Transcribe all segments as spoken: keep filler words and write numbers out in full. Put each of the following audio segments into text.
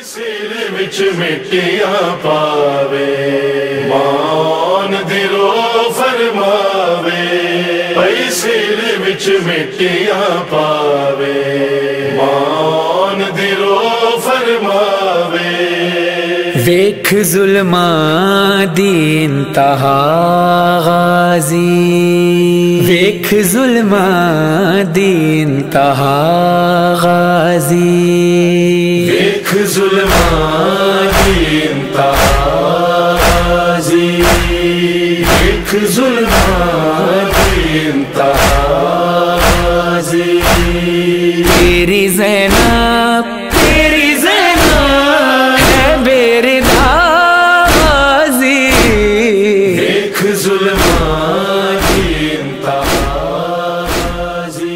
सिर विच मिट्टियां पावे मान दिलो फरमावे पई सिर विच मिट्टियां पावे मान दिलो फरमावे वेख जुल्मा दी इंतहा गाजी वेख जुल्मा दी इंतहा गाजी वेख जुल्मा दी इंतहा गाजी वेख जुल्मा दी इंतहा गाजी तेरी ज़ैनब तेरी ज़ैनब है बेरदा गाजी वेख जुल्मा दी इंतहा गाजी।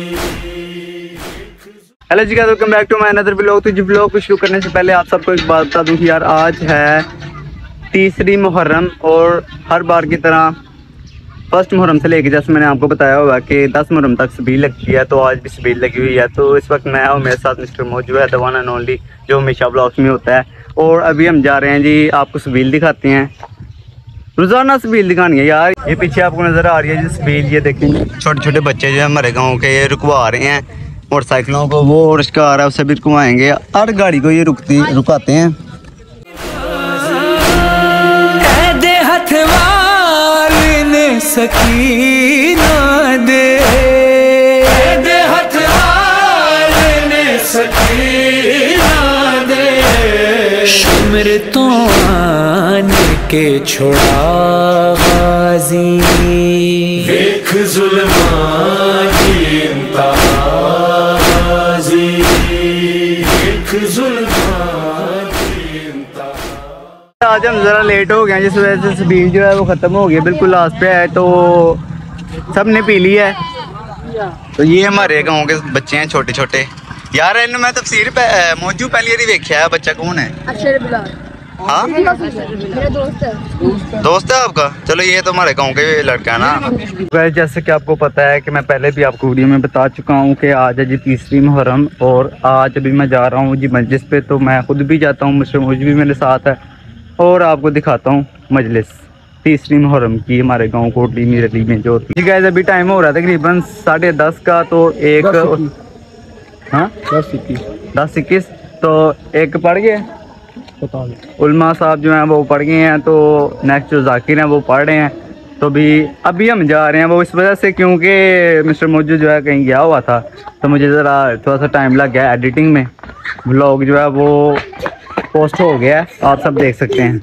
हेलो जी guys, welcome back to my another vlog. तो जी व्लॉग को शुरू करने से पहले आप सबको एक बात बता दूं कि यार आज है तीसरी मुहर्रम और हर बार की तरह फर्स्ट मुहर्रम से लेके जैसे मैंने आपको बताया होगा कि दस मुहर्रम तक सबील लगती है, तो आज भी सबील लगी हुई है। तो इस वक्त मैं और मेरे साथ मिस्टर मौजू है, द वन एंड ओनली, जो हमेशा व्लॉग्स में होता है। और अभी हम जा रहे हैं जी, आपको सबील दिखाते हैं। रोजाना सबील दिखानी है यार। ये पीछे आपको नजर आ रही है जी सबील, ये देखेंगे छोटे छोटे बच्चे जो है हमारे गाँव के, ये रुकवा रहे हैं मोटरसाइकिलों को। वो और इसका आ रहा है, उससे भी रुकवाएंगे। हर गाड़ी को ये रुकती रुकाते हैं। सकीना दे दे हथवार ने सकीना दे शिमर तो आन के छोड़ा गाजी वेख जुल्मा दी इंतहा गाजी वेख जुल्मा दी इंतहा। आज हम ज़रा लेट हो गए, जिस वजह से सबील जो है वो ख़त्म हो गई, बिल्कुल लास्ट पे है। तो सब ने पी ली है। तो ये हमारे गांव के बच्चे हैं छोटे छोटे यार। इन मैं तफसीर पे मौजू पहली बार देखा है। बच्चा कौन है? हाँ मेरा दोस्त है। दोस्त है आपका? चलो ये तो हमारे गांव के लड़का है ना। जैसे कि आपको पता है कि मैं पहले भी आपको वीडियो में बता चुका हूँ कि आज है जी तीसरी मुहर्रम और आज अभी मैं जा रहा हूँ जी मजलिस पे। तो मैं खुद भी जाता हूँ, मिस्टर मौजू भी मेरे साथ है और आपको दिखाता हूँ मजलिस तीसरी मुहर्रम की हमारे गांव कोटली मीरली में जो होती है। जी गाइस, अभी टाइम हो रहा है तकरीबन साढ़े दस का। तो एक हाँ दस इक्कीस दस इक्कीस तो एक पढ़ गए, उलमा साहब जो हैं वो पढ़ गए हैं। तो नेक्स्ट जो जाकिर हैं वो पढ़ रहे हैं। तो भी अभी हम जा रहे हैं वो इस वजह से क्योंकि मिस्टर मौजू जो है कहीं गया हुआ था, तो मुझे ज़रा थोड़ा सा टाइम लग गया एडिटिंग में। व्लॉग जो है वो पोस्ट हो गया है, आप सब देख सकते हैं।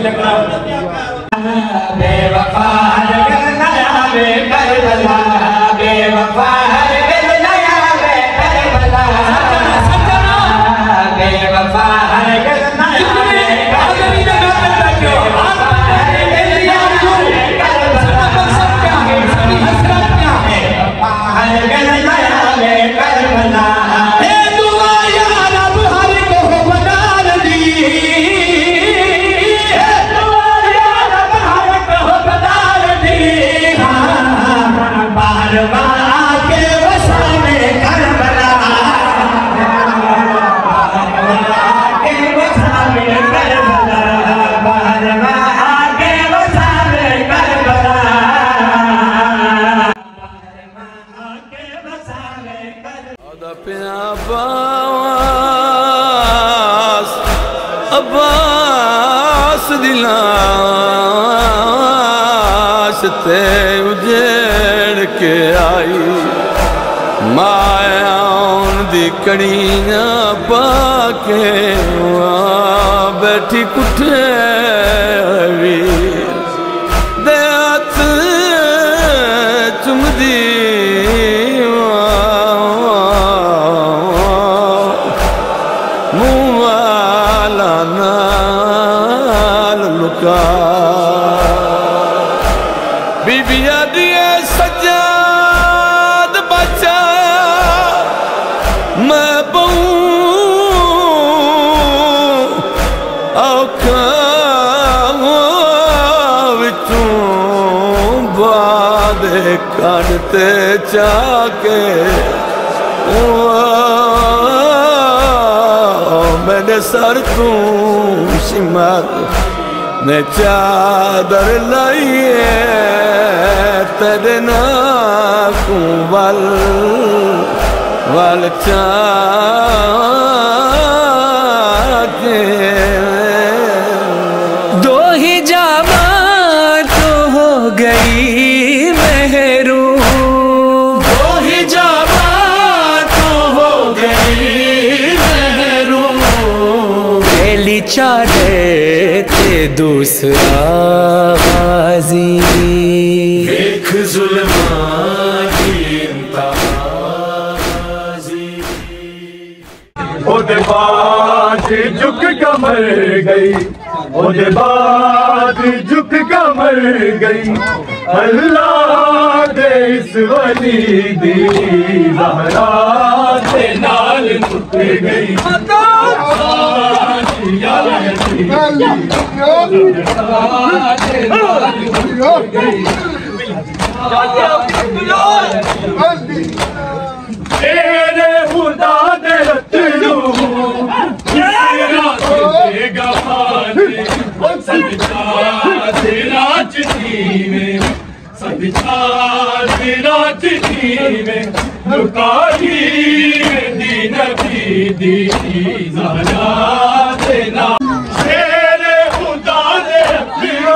बेवफा अब्बास अब्बास दिलास ते उजेड़ के आई माया दी कड़ियां पाके बैठी कुठे दे हथ चुमदी मुँह वाला नाल लुका बीबिया दिए सजाद बचा मैं बहू औखा विचों बाद काटते चाके मैंने सर तू सिमत ने चादर लाइए तेरे नाकू वल वल चाके दो ही जामा तो हो गई मेहरू दो ही जामा तो हो गई मेहरू पहली चादर ते दूसरा बाजी देख जुल्मा की इंतहाजी ओदे बाद झुक कमर गई ओदे बाद झुक कमर गई अल्लाह दे इस वली दी ज़हरा दे नाल मुक गई तेरे खुदा दे रतलू तेरा चिट्ठी में सदका तेरा चिट्ठी में लुकाई दी नबी दी ज़हरा देना तेरे खुदा दे रतलू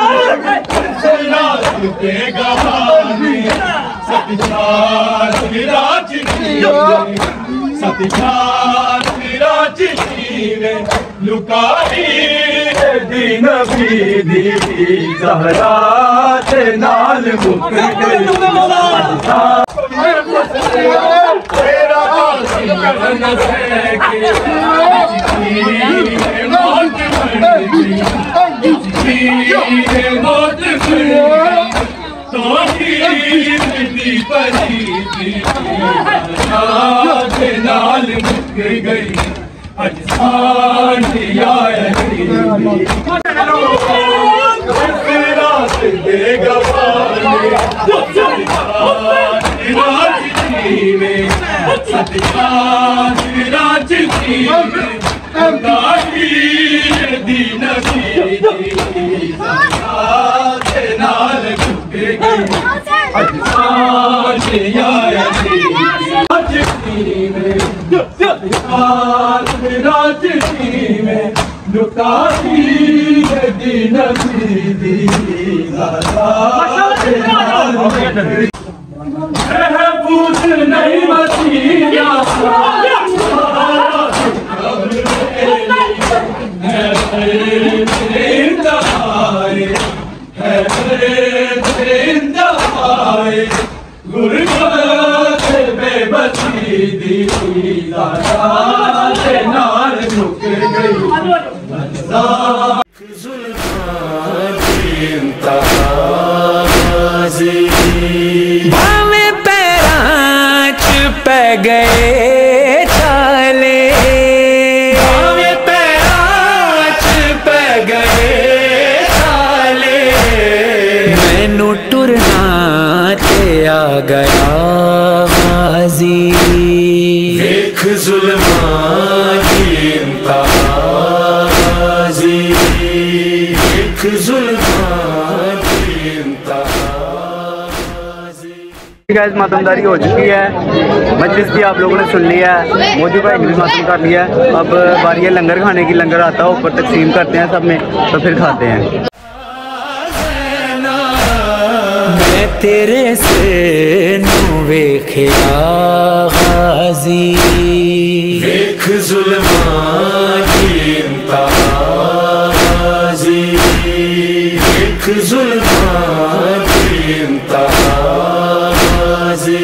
पे गवानी सदका तेरा चिट्ठी में सदका तेरा चिट्ठी में लुकाई दी नबी दी ज़हरा ते नाल मुक गई तेरा आशिक है कि चिट्ठी में मौत बनी चिट्ठी में मौत बनी तो ही दी परी दी ज़हरा ते नाल मुक गई अजसान रात दे गवाने राजनी में सतजान राजनी में गाही दी नबी ज़हरा नाल झुक गई अजसान राजनी में राजनी में लुकाई दी नबी दी महबूस नहीं मसीहा गुरबत बेबसी दी नाल झुक गई भावे पैराच पे गए छाले भावे पैराच पे गए छाले मैनू टुरना ते आ गया बाजी देख जुल्मा की इंतहाजी देख जुल्मा की इंतहाजी गाइस मातमदारी हो चुकी है, मजलिस भी आप लोगों ने सुन लिया है, मौजू भाई ने भी मातम कर लिया है। अब बारी है लंगर खाने की। लंगर आता है ऊपर तकसीम करते हैं सब में, तो फिर खाते हैं। मैं तेरे से नू वेखिया गाजी, देख जुल्मां की इंतहाजी, देख जुल्मां की इंतहाजी।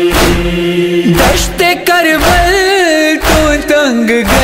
दश्ते करबल तो तंग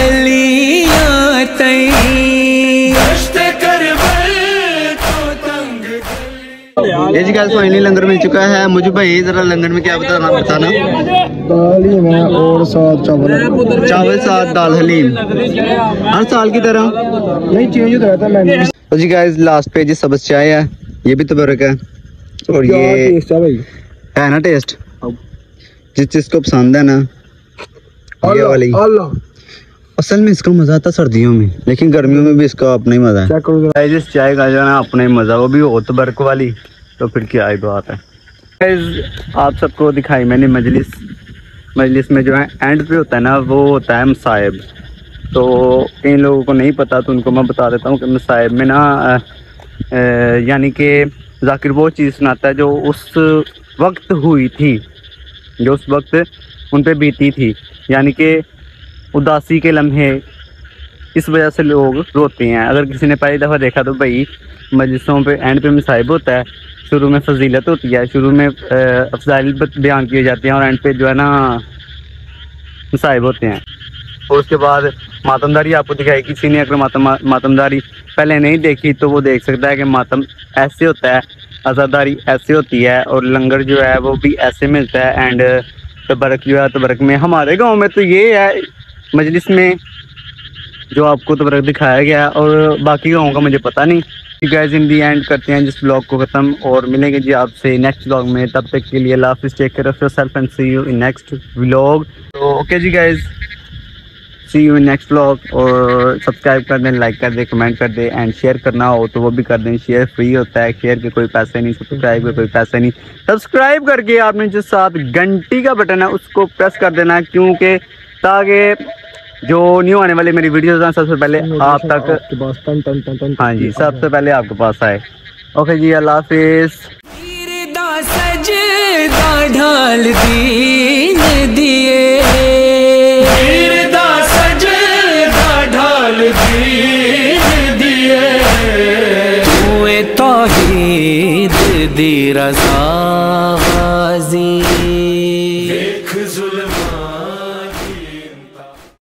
गलियां तई, दश्ते करबल तो तंग ये जी गाइस फाइनली लंगर मिल चुका है। मुझे भाई जरा लंगर में क्या बताना बताना दाल ही है और साथ चावल, चावल साथ दाल हलीम, हर साल की तरह नहीं चेंज होता रहता मैंने। तो जी गाइस लास्ट पे जी सब्ज चाय है, ये भी तबरक है और ये टेस्ट है भाई, है ना टेस्ट, जिस चीज को पसंद है ना ये वाली। अल्लाह असल में इसका मजा आता सर्दियों में, लेकिन गर्मियों में भी इसका अपना ही मजा है। चेक करो गाइस इस चाय का जो है ना अपना ही मजा, वो भी हो तबरक वाली, तो फिर क्या ही बात है। गाइस आप सबको दिखाई मैंने मजलिस, मजलिस में जो है एंड पे होता है ना वो होता है मसाइब। तो कई लोगों को नहीं पता तो उनको मैं बता देता हूँ कि मसाइब में ना यानी कि जाकिर वो चीज़ सुनाता है जो उस वक्त हुई थी, जो उस वक्त उन पे बीती थी, यानी कि उदासी के लम्हे, इस वजह से लोग रोते हैं। अगर किसी ने पहली दफ़ा देखा तो भाई मजलिसों पे एंड पे मसाइब होता है, शुरू में फजीलत होती है, शुरू में अफजाइल बयान किए जाते हैं और एंड पे जो है ना मसाइब होते हैं। और उसके बाद मातमदारी आपको दिखाई, किसी ने अगर मातम मातमदारी पहले नहीं देखी तो वो देख सकता है कि मातम ऐसे होता है, आज़ादारी ऐसे होती है और लंगर जो है वो भी ऐसे मिलता है। एंड तबरक जो है तबरक में हमारे गांव में तो ये है मजलिस में जो आपको तबरक दिखाया गया है, और बाकी गाँव का मुझे पता नहीं। गाइस इन दी एंड करते हैं जिस ब्लॉग को ख़त्म और मिलेंगे जी आपसे नेक्स्ट ब्लॉग में। तब तक के लिए अल्लाह हाफ़िज़, take care of yourself and see you in next vlog. तो ओके जी guys, see you in next vlog. और सब्सक्राइब कर दें, लाइक कर दें, कमेंट कर दें एंड शेयर करना हो तो वो भी कर दें। शेयर फ्री होता है, शेयर के कोई पैसे नहीं, सब्सक्राइब के कोई पैसे नहीं। सब्सक्राइब करके आपने जो साथ घंटी का बटन है उसको प्रेस कर देना, क्योंकि ताकि जो न्यू आने वाली मेरी वीडियोज़ हैं सबसे पहले आप तक, आपके पास तन तन तन तन हाँ जी, सबसे पहले आपके पास आए। ओके जी, अल्लाह हाफिज़। सजदा ढाल दीन दिए, दा सजदा ढाल दीन दिए, तूए तौहीद दी रज़ा